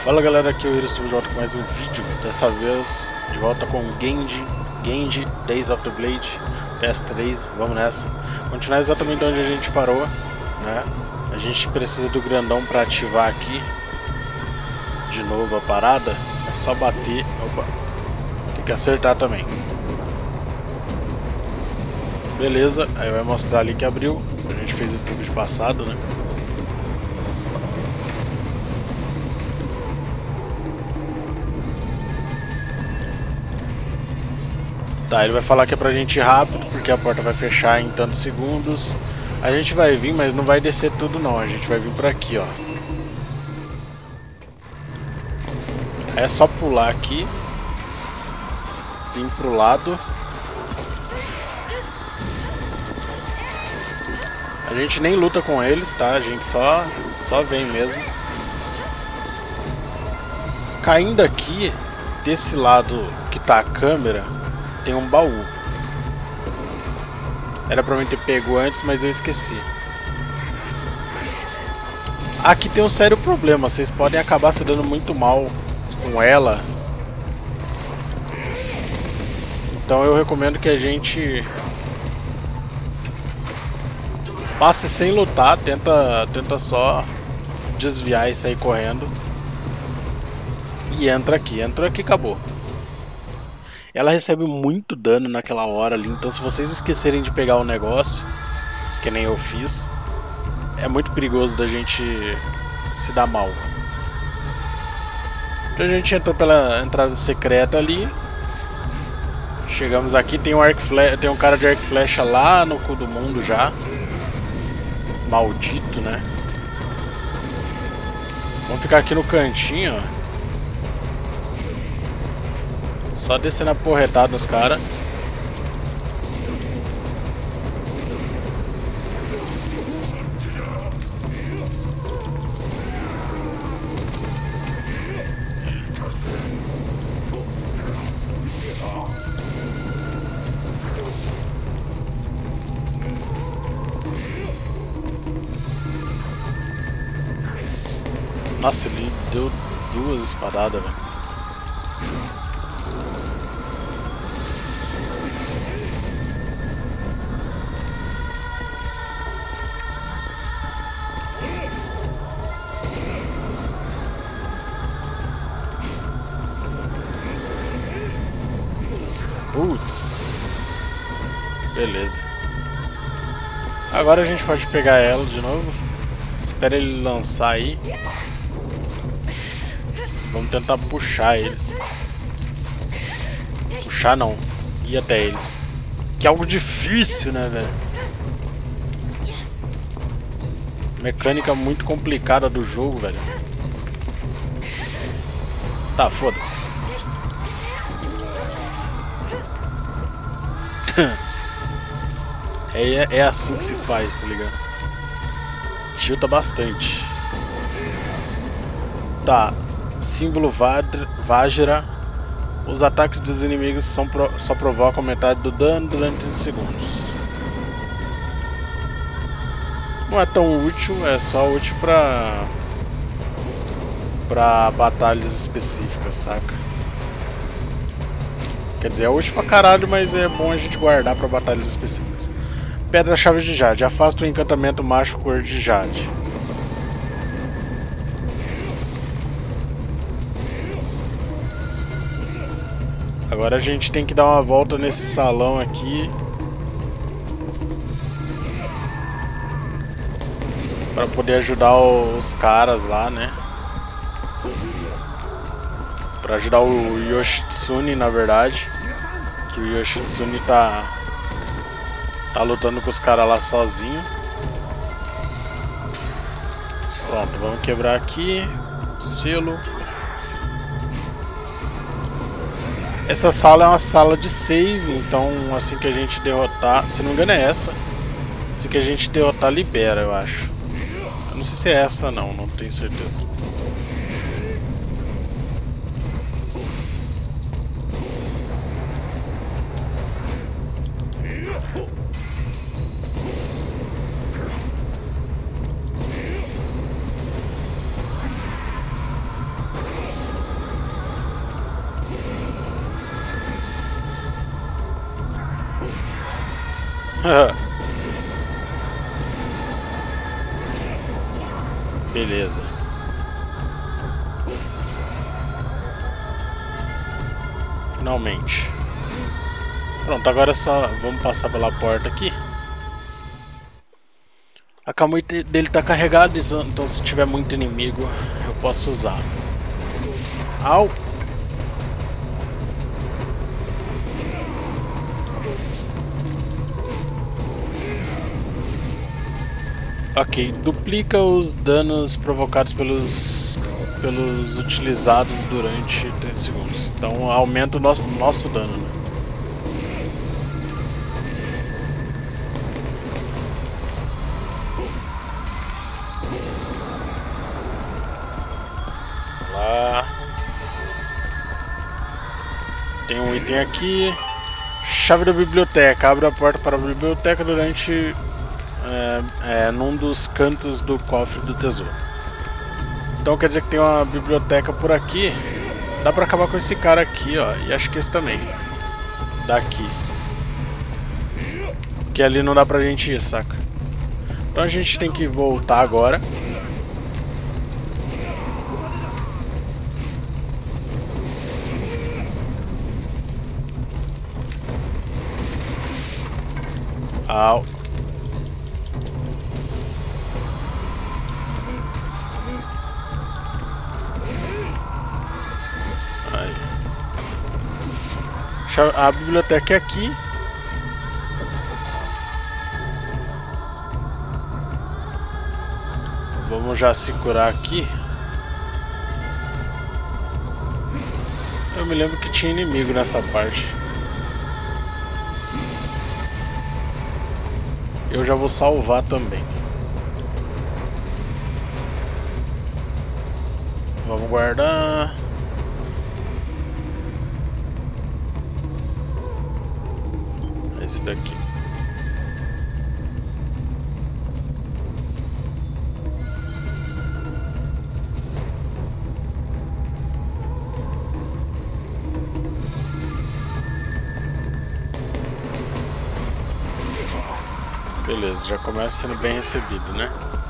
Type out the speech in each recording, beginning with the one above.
Fala galera, aqui é o Hiro, estamos de volta com mais um vídeo. Dessa vez de volta com Genji Days of the Blade PS3, vamos nessa. Continuar exatamente onde a gente parou, né? A gente precisa do grandão para ativar aqui de novo a parada. É só bater, opa, tem que acertar também. Beleza, aí vai mostrar ali que abriu. A gente fez isso no vídeo passado, né? Tá, ele vai falar que é pra gente ir rápido, porque a porta vai fechar em tantos segundos. A gente vai vir, mas não vai descer tudo não, a gente vai vir por aqui, ó. É só pular aqui. Vir pro lado. A gente nem luta com eles, tá? A gente só vem mesmo. Caindo aqui, desse lado que tá a câmera, tem um baú. Era pra mim ter pego antes, mas eu esqueci. Aqui tem um sério problema. Vocês podem acabar se dando muito mal com ela. Então eu recomendo que a gente passe sem lutar. Tenta só desviar e sair correndo. E entra aqui. Entrou aqui, acabou. Ela recebe muito dano naquela hora ali, então se vocês esquecerem de pegar o negócio, que nem eu fiz, é muito perigoso da gente se dar mal. Então a gente entrou pela entrada secreta ali. Chegamos aqui, tem um cara de arco e flecha lá no cu do mundo já. Maldito, né? Vamos ficar aqui no cantinho, ó. Só descendo a porretada nos caras. Nossa, ele deu duas espadadas, velho. Putz. Beleza. Agora a gente pode pegar ela de novo. Espera ele lançar aí. Vamos tentar puxar eles. Puxar não. Ir até eles. Que é algo difícil, né, velho? Mecânica muito complicada do jogo, velho. Tá, foda-se. É assim que se faz, tá ligado? Chuta bastante. Tá. Símbolo Vajra. Os ataques dos inimigos só provocam metade do dano durante 30 segundos. Não é tão útil, é só útil pra batalhas específicas, saca? Quer dizer, é útil pra caralho, mas é bom a gente guardar pra batalhas específicas. Pedra-chave de Jade. Afasta o encantamento mágico cor de Jade. Agora a gente tem que dar uma volta nesse salão aqui. Pra poder ajudar os caras lá, né? Pra ajudar o Yoshitsune, na verdade. Que o Yoshitsune tá lutando com os caras lá sozinho. Pronto, vamos quebrar aqui. Selo. Essa sala é uma sala de save, então assim que a gente derrotar, se não me engano é essa. Assim que a gente derrotar, libera, eu acho. Eu não sei se é essa não tenho certeza. Beleza. Finalmente. Pronto, agora é só vamos passar pela porta aqui. A Kamui dele tá carregada, então se tiver muito inimigo eu posso usar. Au! Ok, duplica os danos provocados pelos utilizados durante 30 segundos. Então aumenta o nosso dano, né? Lá. Tem um item aqui. Chave da biblioteca. Abre a porta para a biblioteca durante num dos cantos do cofre do tesouro. Então quer dizer que tem uma biblioteca por aqui. Dá pra acabar com esse cara aqui, ó. E acho que esse também. Daqui. Porque ali não dá pra gente ir, saca? Então a gente tem que voltar agora. Au. A biblioteca é aqui. Vamos já se curar aqui. Eu me lembro que tinha inimigo nessa parte. Eu já vou salvar também. Vamos guardar. Esse daqui. Beleza, já começa sendo bem recebido, né?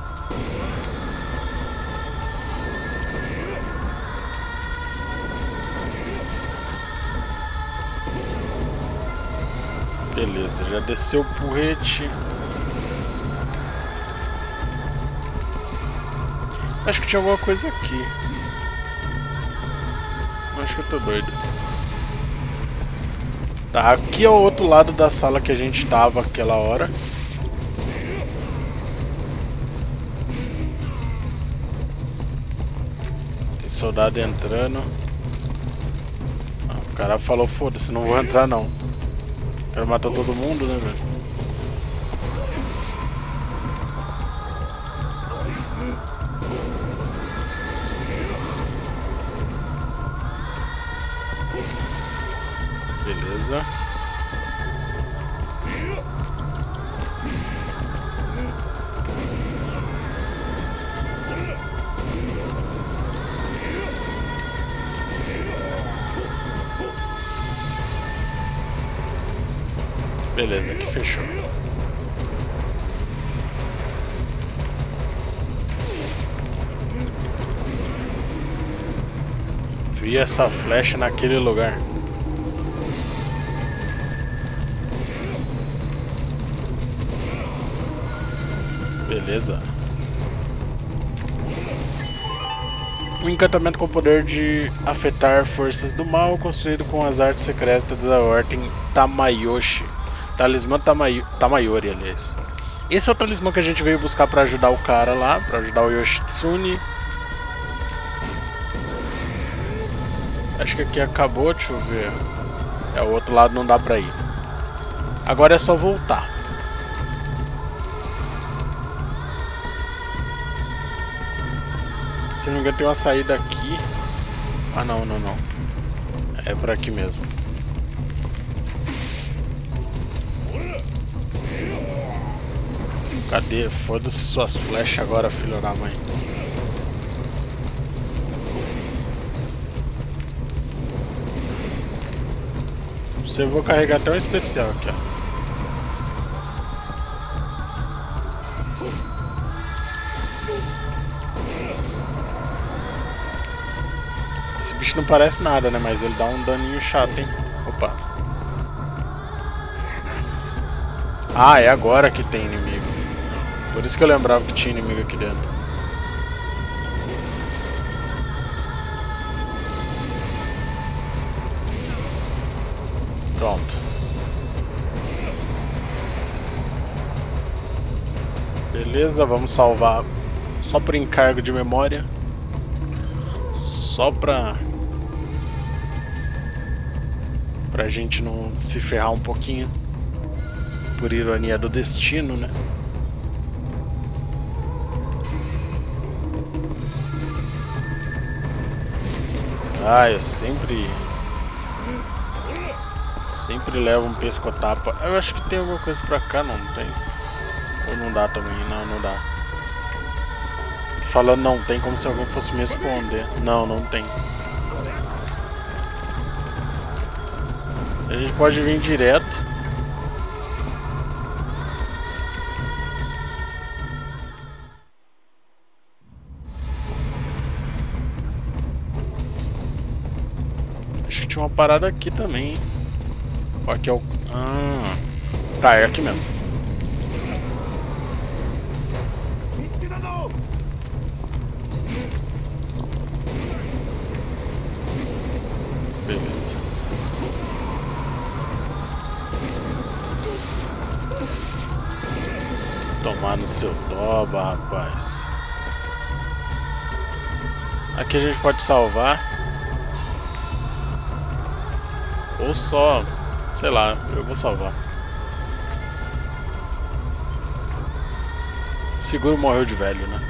Beleza, já desceu o porrete. Acho que tinha alguma coisa aqui. Acho que eu tô doido. Tá, aqui é o outro lado da sala que a gente tava aquela hora. Tem soldado entrando. O cara falou, foda-se, não vou entrar não. O cara matou todo mundo, né, velho? Beleza. Beleza, aqui fechou. Vi essa flecha naquele lugar. Beleza. Um encantamento com o poder de afetar forças do mal, construído com as artes secretas da Ordem Tamayoshi. Talismã Tamayori, aliás. Esse é o talismã que a gente veio buscar pra ajudar o cara lá, pra ajudar o Yoshitsune. Acho que aqui acabou, deixa eu ver. É, o outro lado não dá pra ir. Agora é só voltar. Se não me engano tem uma saída aqui. Ah não, não, não. É por aqui mesmo. Cadê? Foda-se suas flechas agora, filho da mãe. Você vou carregar até um especial aqui, ó. Esse bicho não parece nada, né? Mas ele dá um daninho chato, hein? Opa. Ah, é agora que tem inimigo. Por isso que eu lembrava que tinha inimigo aqui dentro. Pronto. Beleza, vamos salvar só por encargo de memória. Só pra gente não se ferrar um pouquinho. Por ironia do destino, né? Ah, eu sempre levo um pescotapa. Eu acho que tem alguma coisa pra cá, não tem? Ou não dá também? Não, não dá. Falando não tem como se alguém fosse me responder. Não, não tem. A gente pode vir direto. Acho que tinha uma parada aqui também. Aqui é o... Ah, tá, é aqui mesmo. Beleza. Tomar no seu toba, rapaz. Aqui a gente pode salvar. Ou só... Sei lá, eu vou salvar. Seguro morreu de velho, né?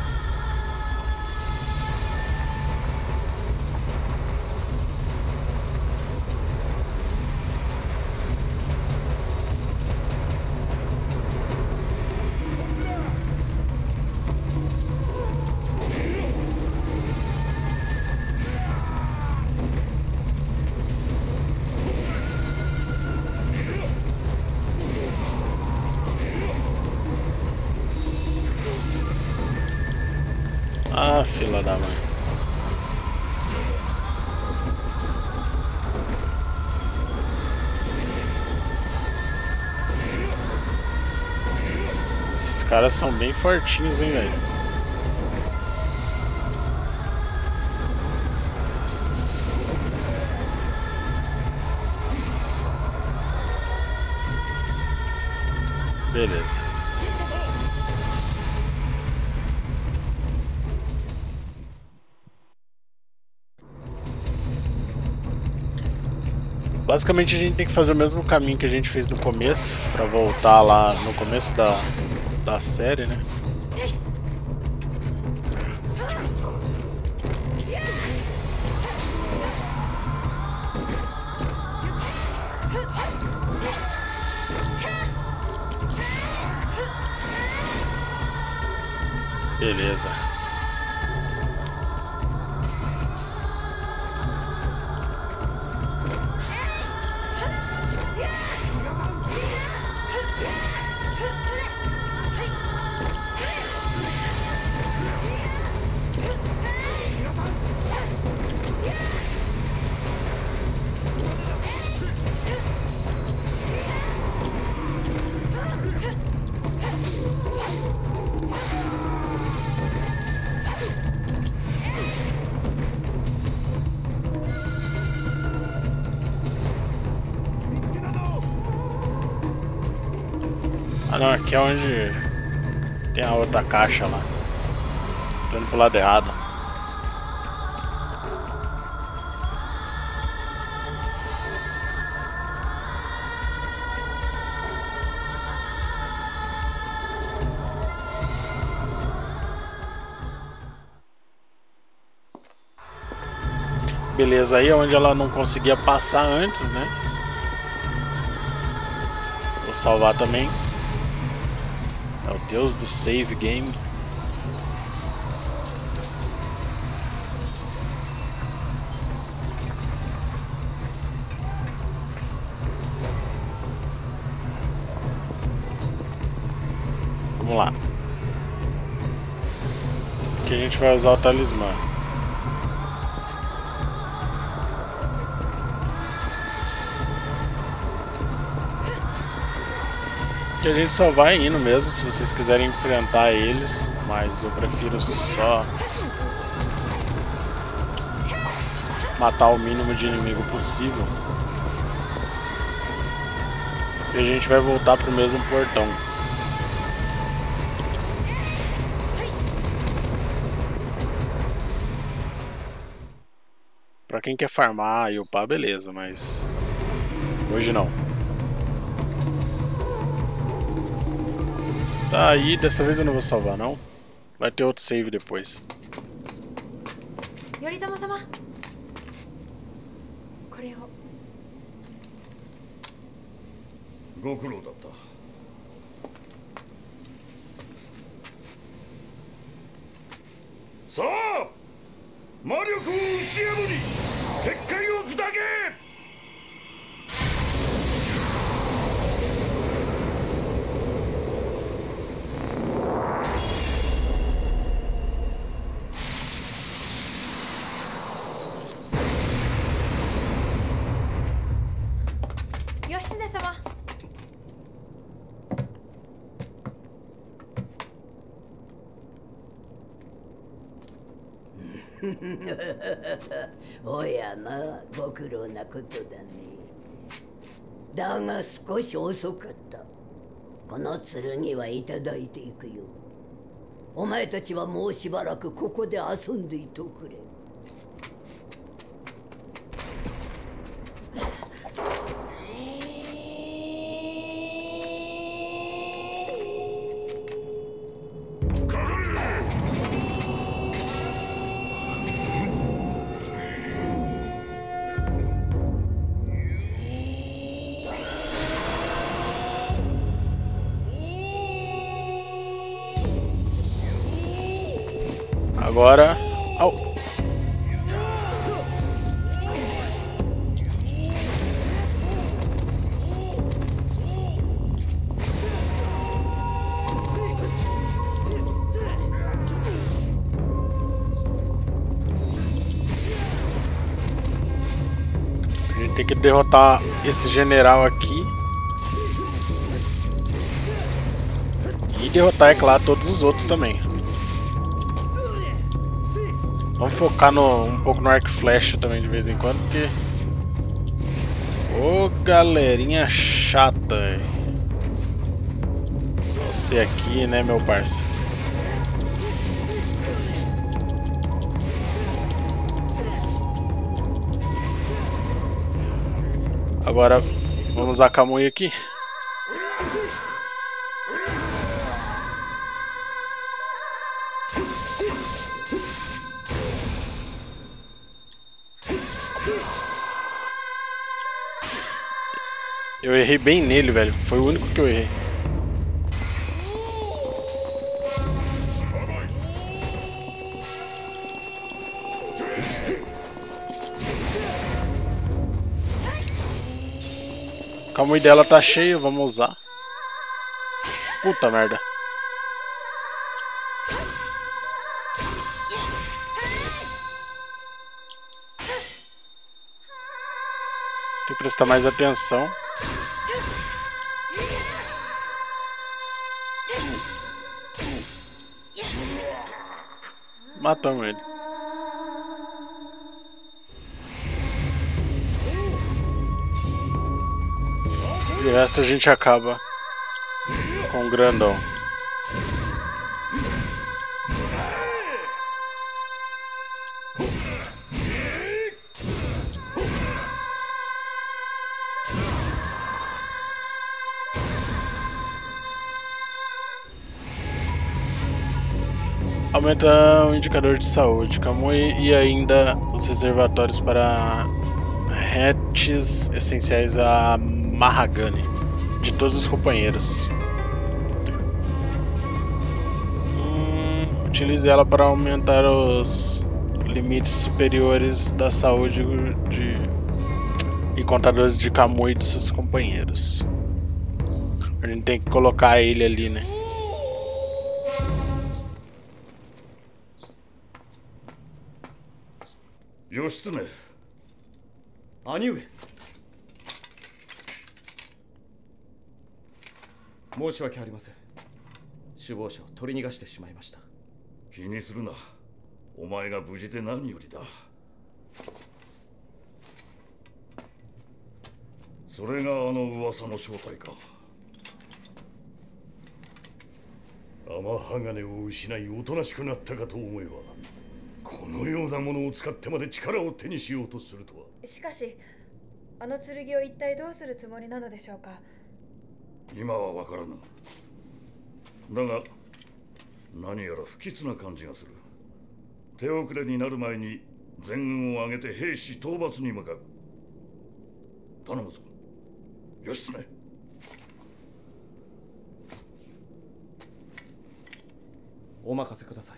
Ah, fila da mãe. Esses caras são bem fortinhos, hein, velho. Beleza. Basicamente a gente tem que fazer o mesmo caminho que a gente fez no começo, pra voltar lá no começo da série, né? Beleza. Ah não, aqui é onde tem a outra caixa lá. Tô indo pro lado errado. Beleza, aí é onde ela não conseguia passar antes, né? Vou salvar também. É o deus do save game. Vamos lá. Aqui a gente vai usar o talismã. Que a gente só vai indo mesmo, se vocês quiserem enfrentar eles, mas eu prefiro só matar o mínimo de inimigo possível. E a gente vai voltar pro mesmo portão. Pra quem quer farmar e upar, beleza, mas hoje não. Tá aí, dessa vez eu não vou salvar não. Vai ter outro save depois. Yoritama-sama. Yoshitsune-sama. おやまあご苦労なことだね。だが少し遅かった。この剣はいただいていくよ。お前たちはもうしばらくここで遊んでいとくれ。 Agora... Au! A gente tem que derrotar esse general aqui. E derrotar, é claro, todos os outros também. Vamos focar um pouco no arco e flecha também de vez em quando, porque... Ô, galerinha chata, véio. Você aqui, né, meu parça? Agora, vamos usar a Kamui aqui. Eu errei bem nele, velho. Foi o único que eu errei. A Kamui dela tá cheia, vamos usar. Puta merda. Tem que prestar mais atenção. Matamos ele. E o resto a gente acaba com o grandão. Aumenta o indicador de saúde, Kamui, e ainda os reservatórios para hatches essenciais a Mahagani, de todos os companheiros. Utilize ela para aumentar os limites superiores da saúde e contadores de Kamui dos seus companheiros. A gente tem que colocar ele ali, né? Yoshitsune. Aniue. 申し訳ありません。首謀者を取り逃がしてしまいました。 気にするな。お前が無事で何よりだ。それがあの噂の正体か。天鋼を失いおとなしくなったかと思えば、このようなものを使ってまで力を手にしようとするとは。 しかし、あの剣を一体どうするつもりなのでしょうか。 今は分からぬ。だが何やら不吉な感じがする。手遅れになる前に全軍を挙げて兵士討伐に向かう。頼むぞ義経。 お任せください。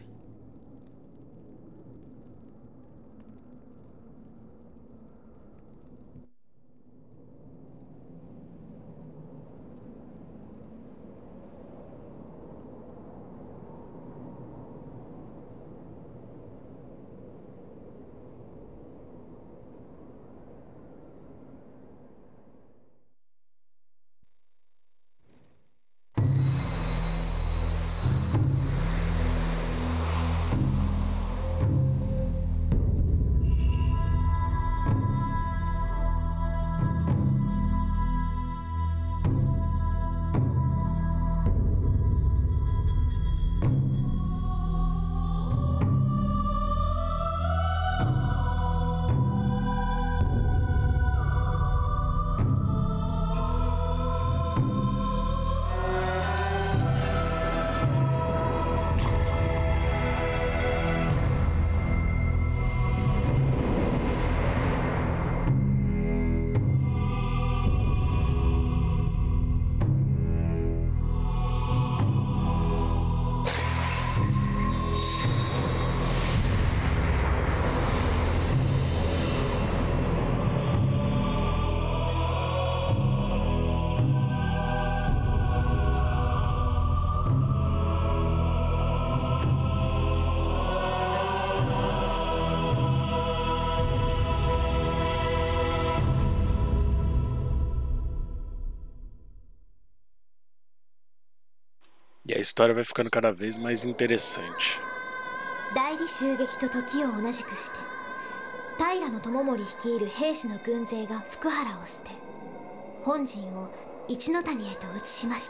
E a história vai ficando cada vez mais interessante. 代理襲撃と時を同じくして平知盛率いる兵士の軍勢が福原を捨て本陣を一ノ谷へと移しました。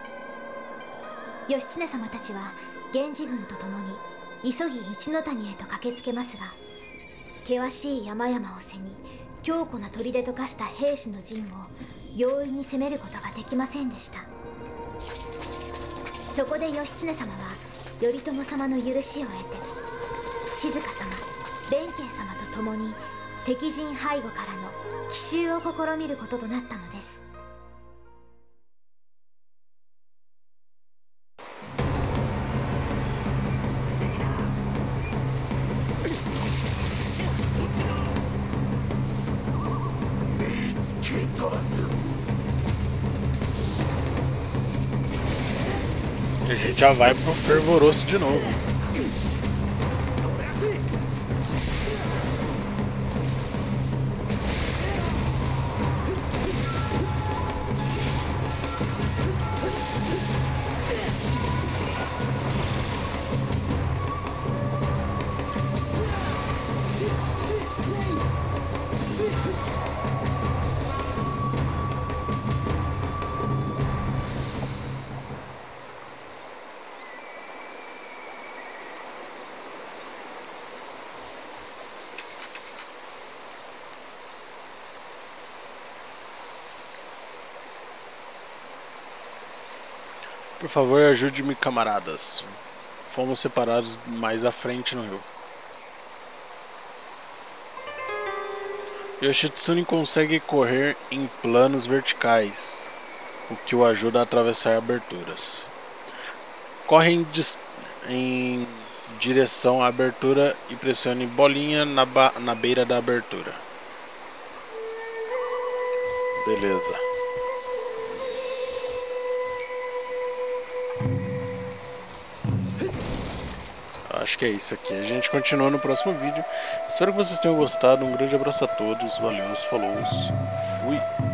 義経様たちは源氏軍と共に急ぎ一ノ谷へと駆けつけますが、険しい山々を背に強固な砦と化した兵士の陣を容易に攻めることができませんでした。そこで義経様は頼朝様の許しを得て静様、弁慶様と共に敵陣背後からの奇襲を試みることとなったのです。 E a gente já vai pro fervoroso de novo. Por favor, ajude-me, camaradas. Fomos separados mais à frente no rio. Yoshitsune consegue correr em planos verticais, o que o ajuda a atravessar aberturas. Corre em direção à abertura e pressione bolinha na beira da abertura. Beleza. Acho que é isso aqui. A gente continua no próximo vídeo. Espero que vocês tenham gostado. Um grande abraço a todos. Valeu, falou, fui.